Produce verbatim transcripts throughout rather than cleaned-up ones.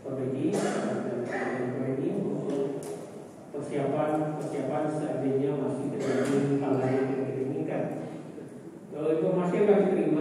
Kodeki dan ini untuk persiapan persiapan seandainya masih terjadi hal-hal yang tidak diinginkan. Informasi yang kami terima,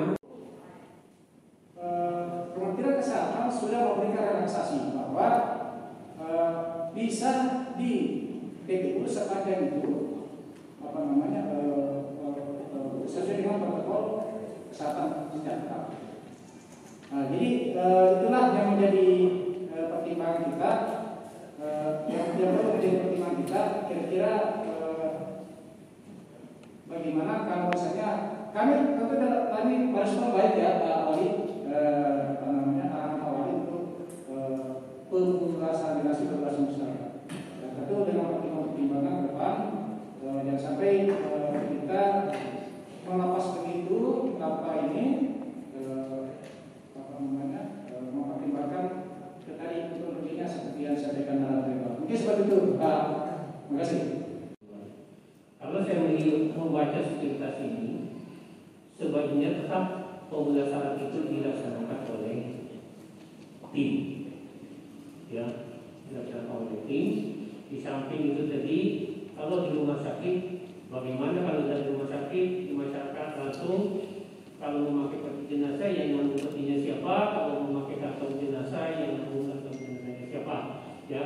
Kementerian Kesehatan sudah memberikan relaksasi bahwa uh, bisa di D P U sepanjang itu apa namanya uh, uh, uh, sesuai dengan protokol kesehatan sejahtera. Nah, jadi uh, itulah yang menjadi uh, pertimbangan kita, uh, yang yang menjadi pertimbangan kita. Kira-kira uh, bagaimana kalau misalnya kami tentu tadi merespon baik ya Pak Wali, uh, apa namanya arahan Pak Wali untuk uh, pemulasan dinasti berbasis masyarakat. Dan tentu dengan pertimbangan-pertimbangan ke depan, uh, jangan sampai uh, kita melepas begitu tanpa ini uh, apa namanya uh, mempertimbangkan tadi metodologinya seperti yang saya sampaikan dalam berita. Mungkin seperti itu, Pak. Terima kasih. Kalau saya membaca sekuritas ini, sebaiknya tetap pemulasaran itu dilaksanakan oleh tim, ya, dilaksanakan oleh tim. Di samping itu tadi, kalau di rumah sakit, bagaimana kalau dari rumah sakit di masyarakat langsung, kalau memakai peti jenazah yang nanggung petinya siapa, kalau memakai kantong jenazah yang nanggung kantong jenazahnya siapa, ya.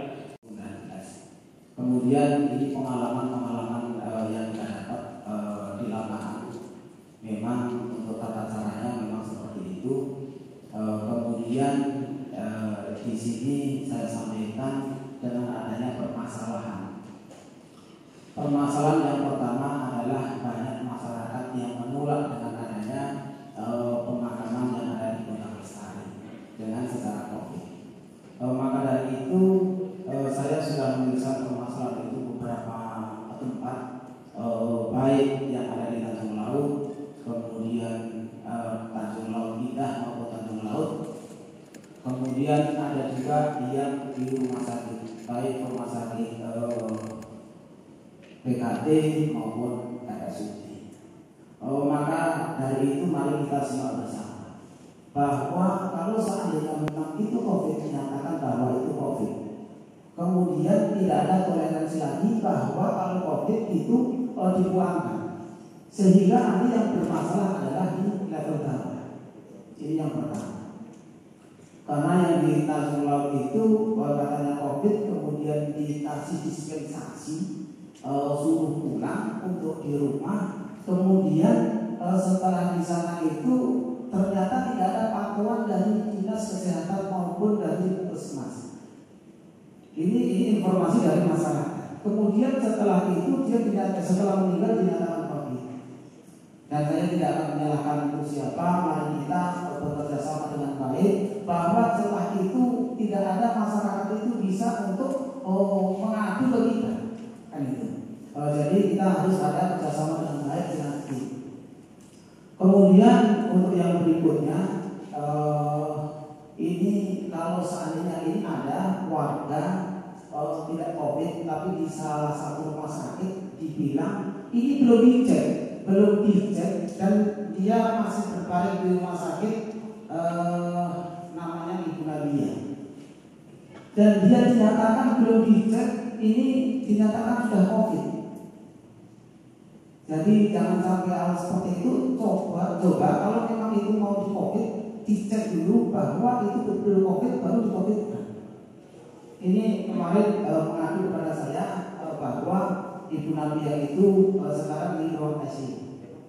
Kemudian ini pengalaman-pengalaman uh, yang kita dapat uh, di lapangan, memang untuk tata caranya memang seperti itu. Uh, kemudian uh, di sini saya sampaikan dengan adanya permasalahan. Permasalahan yang pertama adalah banyak masyarakat yang menolak dengan adanya uh, pemakaman yang ada di Kota Lestari dengan secara COVID. Uh, maka dari itu uh, saya sudah menuliskan permasalahan itu beberapa tempat, uh, baik yang ada di Tanjung Laut, kemudian uh, Tanjung Laut Indah maupun Tanjung Laut, kemudian ada juga yang di rumah sakit, baik rumah sakit uh, P K T maupun R S U D. Uh, maka dari itu mari kita semua bersama bahwa kalau seandainya memang itu COVID, dinyatakan bahwa itu COVID, kemudian tidak ada toleransi lagi bahwa kalau COVID itu uh, dibuangkan, sehingga nanti yang bermasalah adalah di level bawah. Ini yang pertama. Karena yang di Tanjung Laut itu katanya COVID, kemudian dikasih dispensasi, uh, suruh pulang untuk di rumah, kemudian uh, setelah di sana itu ternyata tidak ada pantauan dari dinas kesehatan maupun dari puskesmas. Ini, ini informasi dari masyarakat. Kemudian setelah itu dia tidak, setelah meninggal dinyatakan COVID. Dan saya tidak akan menyalahkan itu siapa. Mari kita bekerja sama dengan baik bahwa setelah itu tidak ada masyarakat itu bisa untuk oh, mengadu ke kita, kan itu. Uh, jadi kita harus ada kerjasama dengan baik dengan tim. Kemudian untuk yang berikutnya, uh, ini kalau seandainya ini ada warga uh, tidak COVID tapi di salah satu rumah sakit dibilang ini belum dicek, belum dicek dan dia masih berbaring di rumah sakit, uh, namanya Ibu Nadia, dan dia dinyatakan belum dicek, ini dinyatakan sudah COVID. Jadi jangan sampai hal seperti itu. Coba, coba kalau memang itu mau di COVID, dicek dulu bahwa itu betul COVID baru di COVID. Ini kemarin uh, mengadu kepada saya uh, bahwa Ibu Nadia itu uh, sekarang di ruang I C U.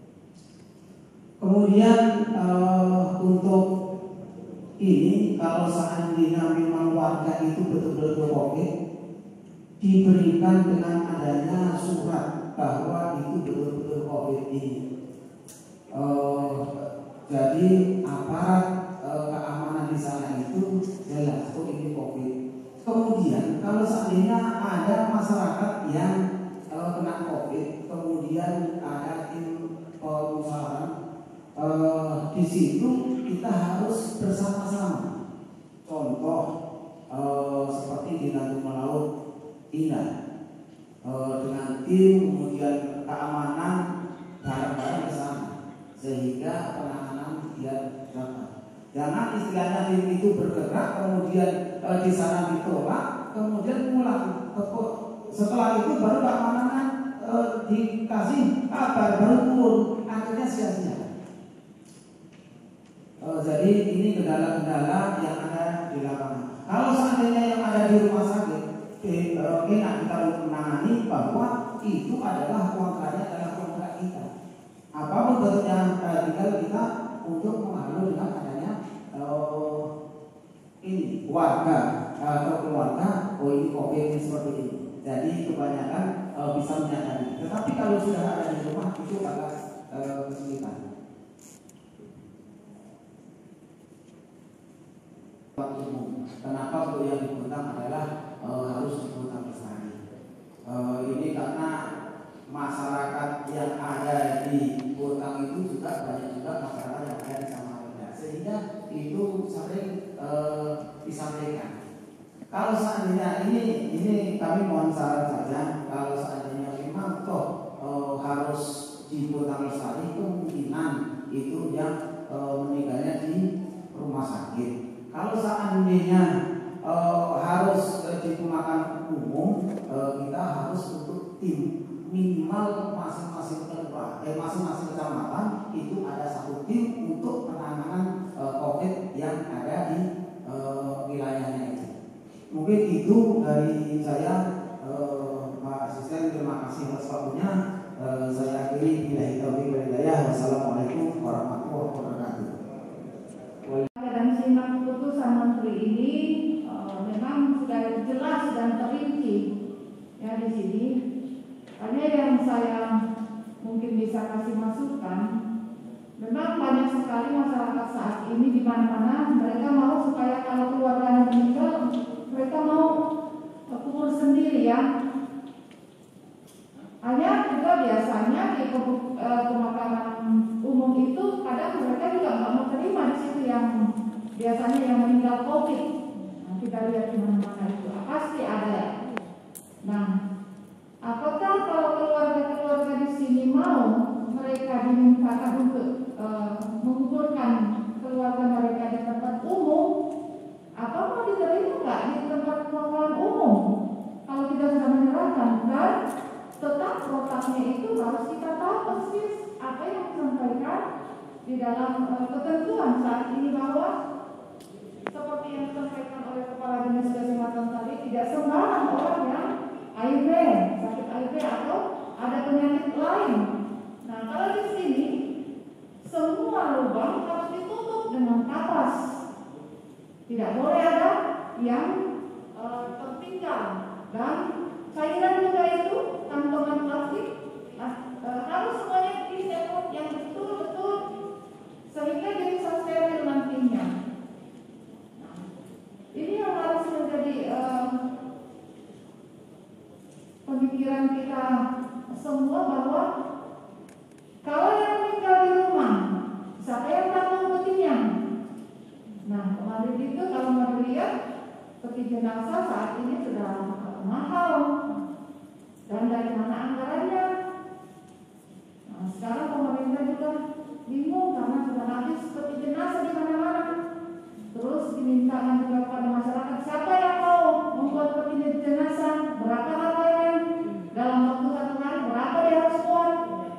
Kemudian uh, untuk ini kalau seandainya memang warga itu betul-betul COVID, diberikan dengan adanya surat bahwa itu betul-betul COVID ini. Uh, jadi aparat uh, keamanan di sana itu jelas oh ini COVID. Kemudian kalau seandainya ada masyarakat yang uh, kena COVID, kemudian ada tim pengusaha, uh, di situ kita harus bersama-sama. Contoh uh, seperti di Tanjung Laut Indah. Uh, dengan tim kemudian keamanan barang-barang ke sana sehingga penanganan tidak dapat. Jangan istilahnya tim itu bergerak, kemudian e, di sana ditolak, kemudian pulang. Setelah itu baru keamanan e, dikasih kabar, baru turun, akhirnya sia-sia. E, jadi ini kendala-kendala yang ada di lapangan. Kalau seandainya yang ada di rumah sakit, eh, enak kita menangani bahwa itu adalah kontraknya adalah kontrak kita. Apapun bentuknya, eh, tinggal kita untuk mengatur dengan adanya eh, ini warga atau keluarga, oh ini COVID ini seperti ini. Jadi kebanyakan eh, bisa menyadari. Tetapi kalau sudah ada di rumah itu agak eh, kesulitan. Umum. Kenapa untuk yang dibutang adalah e, harus dibutang lestari. E, ini karena masyarakat yang ada di Butang itu juga banyak juga masyarakat yang ada di Samarinda, sehingga itu sering e, disampaikan. Kalau seandainya ini ini kami mohon saran saja, kalau seandainya memang toh e, harus di Butang lestari, kemungkinan itu yang e, meninggalnya di rumah sakit. Kalau seandainya e, harus e, di pemakaman umum, e, kita harus untuk tim minimal masing-masing kelurahan, eh, masing-masing kecamatan itu ada satu tim untuk penanganan e, COVID yang ada di e, wilayahnya itu. Mungkin itu dari saya, e, Pak Asisten. Terima kasih atas waktunya. E, saya akhiri billahi taufiq wal hidayah. Wassalamualaikum warahmatullahi wabarakatuh. Dan simak keputusan menteri ini e, memang sudah jelas dan terinci ya di sini. Hanya yang saya mungkin bisa kasih masukan, memang banyak sekali masyarakat saat ini di mana-mana mereka mau supaya kalau keluarga meninggal mereka mau kubur sendiri ya. Hanya juga biasanya di pemakaman umum itu kadang mereka juga nggak mau terima di situ yang biasanya yang meninggal COVID. Nah, kita lihat di mana-mana itu pasti ada. Nah, apakah kalau keluarga-keluarga di sini mau mereka dimintakan untuk uh, menguburkan keluarga mereka di tempat umum, apa mau diterima nggak di tempat pemakaman umum? Kalau kita sudah menyerahkan dan tetap protapnya itu harus kita tahu persis apa yang disampaikan di dalam uh, ketentuan saat ini bahwa seperti yang disampaikan oleh Kepala Dinas Kesehatan tadi, tidak sembarang orang yang H I V, sakit H I V atau ada penyakit lain. Nah, kalau di sini semua lubang harus ditutup dengan kapas. Tidak boleh ada yang e, tertinggal dan cairan juga itu kantongan plastik nah, e, harus semuanya disemprot yang betul-betul sehingga dia bisa steril nantinya. Nah, ini yang harus menjadi e, pemikiran kita semua bahwa kalau yang meninggal di rumah, siapa yang tanggung petinya? Nah, kemarin itu kalau mau dilihat peti jenazah saat ini sudah mahal dan dari mana anggarannya? Nah, sekarang pemerintah juga bingung karena sudah habis peti jenazah di mana-mana. Terus dimintakan juga kepada masyarakat siapa yang mau membuat peti jenazah, berapa harganya, dalam waktu satu hari berapa dia harus buat.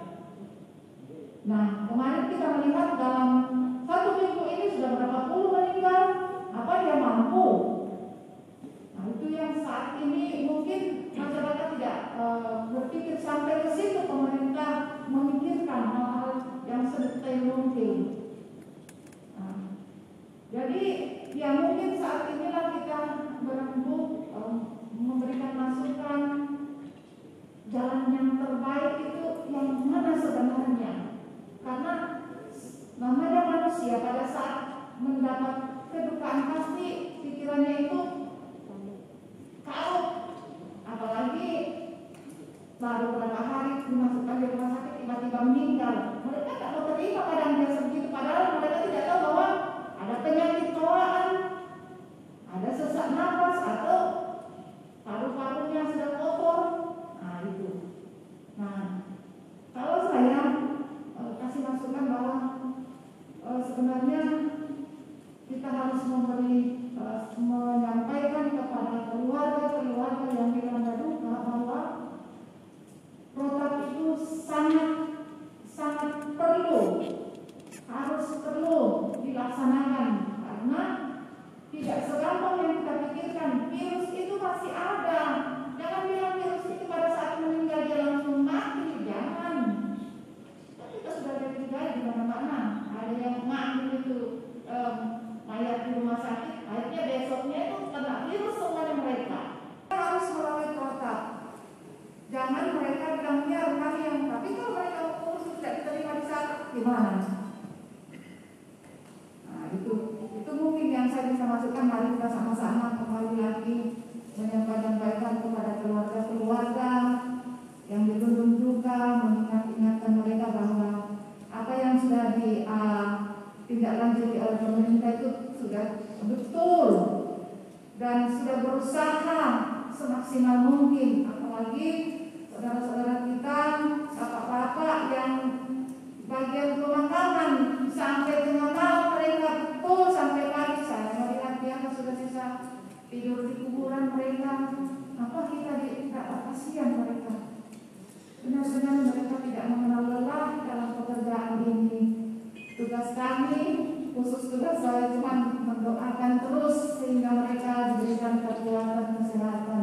Nah, kemarin kita melihat dalam satu minggu ini sudah berapa puluh meninggal, apa dia mampu? Nah, itu yang saat ini mungkin masyarakat tidak e, berpikir sampai ke situ, pemerintah memikirkan hal-hal yang sedetail mungkin. Nah, jadi ya mungkin saat inilah kita berembuk e, memberikan masukan jalan yang terbaik itu yang mana sebenarnya. Karena namanya manusia pada saat mendapat kedukaan pasti pikirannya itu kalut, apalagi baru beberapa hari dimasukkan di rumah sakit tiba-tiba meninggal. Mereka tak mau terima kadang dia segitu, padahal mereka tidak tahu bahwa ada penyakit bawaan, ada sesak nafas atau paru-parunya sudah kotor. Nah itu. Nah, kalau saya e, kasih masukan bahwa e, sebenarnya e, selanjutnya mari kita sama-sama kembali lagi menyampaikan kepada keluarga-keluarga yang dirundung duka, mengingat-ingatkan mereka bahwa apa yang sudah ditindaklanjuti uh, oleh pemerintah itu sudah betul dan sudah berusaha semaksimal mungkin, apalagi saudara-saudara kita, bapak-bapak yang bagian pemakaman sampai tengah malam mereka betul sampai pagi. Saya melihat dia sudah bisa tidur di kuburan mereka. Apa kita tidak kasihan mereka? Benar-benar mereka tidak mengenal lelah dalam pekerjaan ini. Tugas kami, khusus tugas saya cuma mendoakan terus sehingga mereka diberikan kekuatan kesehatan.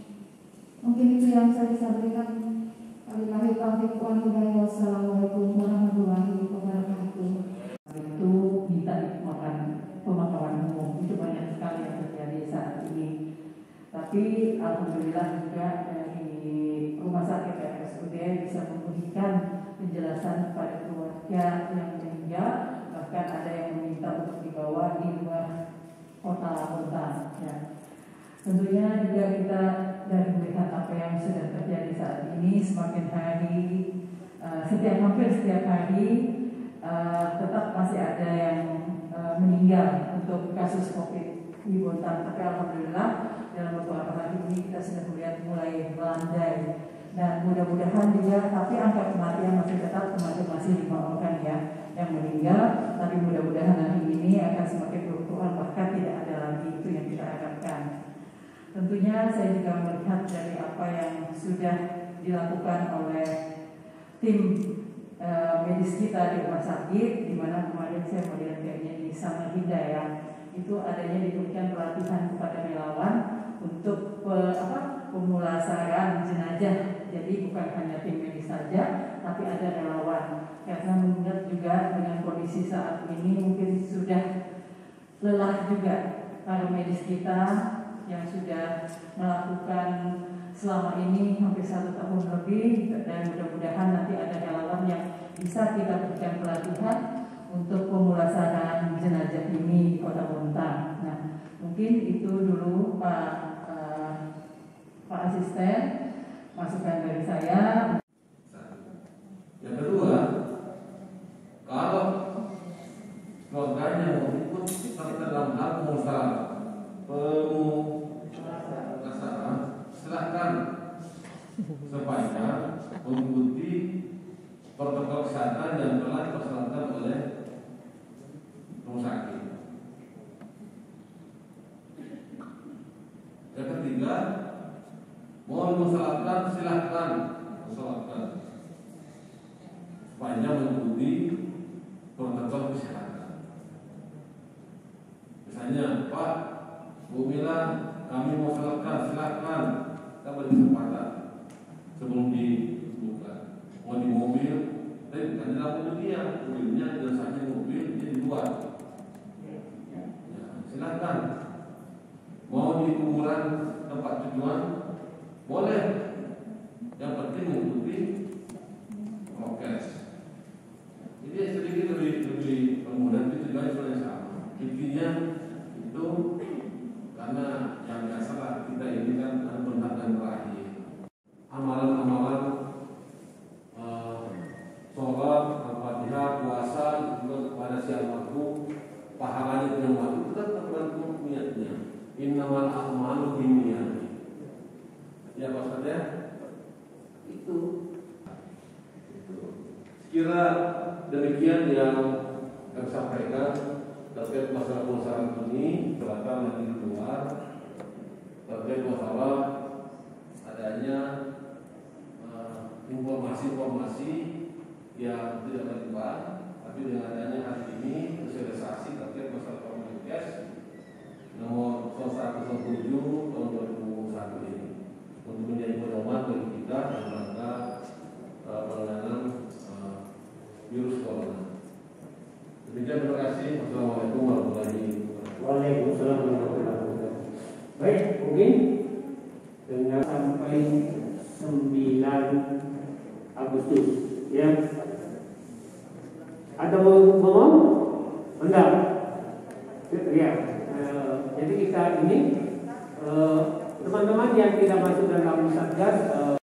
Mungkin itu yang saya bisa berikan. Wabillahi taufiq wal hidayah. Wassalamualaikum warahmatullahi wabarakatuh. Itu minta makan pemakaman umum itu banyak sekali yang terjadi saat ini. Tapi alhamdulillah juga dari rumah sakit R S U D bisa memberikan penjelasan kepada keluarga yang meninggal, bahkan ada yang meminta untuk dibawa di luar kota Lamongan. Ya. Tentunya juga kita dari melihat apa yang sudah terjadi saat ini, semakin hari, uh, setiap hampir setiap hari uh, tetap masih ada yang uh, meninggal untuk kasus COVID di Bontang. Tapi alhamdulillah dalam beberapa hari ini kita sudah melihat mulai melandai dan mudah-mudahan juga, tapi angka kematian masih tetap kematian masih lima orang ya yang meninggal. Tapi mudah-mudahan hari ini akan semakin berkurang, bahkan tidak ada lagi, itu yang kita harapkan. Tentunya saya juga melihat dari apa yang sudah dilakukan oleh tim e, medis kita di rumah sakit, di mana kemarin saya melihat kayaknya di Samarinda ya, itu adanya diberikan pelatihan kepada relawan untuk pe, apa, pemulasaran jenazah. Jadi bukan hanya tim medis saja, tapi ada relawan. Karena mengingat juga dengan kondisi saat ini mungkin sudah lelah juga para medis kita yang sudah melakukan selama ini hampir satu tahun lebih, dan mudah-mudahan nanti ada relawan yang bisa kita berikan pelatihan untuk pemulasaran jenazah ini di Kota Bontang. Nah, mungkin itu dulu Pak uh, Pak Asisten, masukan dari saya. Yang kedua, kalau keluarganya mau ikut serta dalam hal pengusaha pemulasaraan, silakan sebaiknya mengikuti protokol kesehatan yang telah dipersilakan oleh rumah sakit. Yang ketiga, mohon mensalatkan, silakan mensalatkan sebaiknya mengikuti protokol kesehatan. Misalnya, Pak, Bu Mila, kami mau silakan, silakan kita beri kesempatan sebelum dibuka. Mau di mobil, tapi bukan di dalam mobilnya, mobilnya jenazahnya mobil, dia di luar. Ya, silakan. Mau di kuburan tempat tujuan, boleh. Yang penting mengikuti prokes. Jadi sedikit lebih lebih permudah, itu tujuannya sebenarnya sama. Intinya itu karena yang biasa kita ini kan penghatan terakhir, amalan-amalan uh, sholat, al-fatihah, puasa juga kepada si almarhum, pahalanya yang waktu itu kan tergantung niatnya. Innamal a'malu binniyat. Ya maksudnya itu. Sekira demikian yang kami sampaikan terkait masalah pengusahaan ini, silakan nanti keluar terkait masalah adanya informasi-informasi uh, yang tidak terlibat, tapi dengan adanya hari ini sosialisasi terkait masalah komunitas nomor seratus tujuh tahun dua ribu dua puluh satu ini untuk menjadi pedoman bagi kita dalam rangka uh, penanganan uh, virus corona. Demikian, terima kasih. Wassalamualaikum warahmatullahi wabarakatuh. Waalaikumsalam warahmatullahi wabarakatuh. Baik, mungkin dengan sampai sembilan Agustus ya. Ada mau ngomong? Enggak. Ya. kita ini teman-teman yang tidak masuk dalam satgas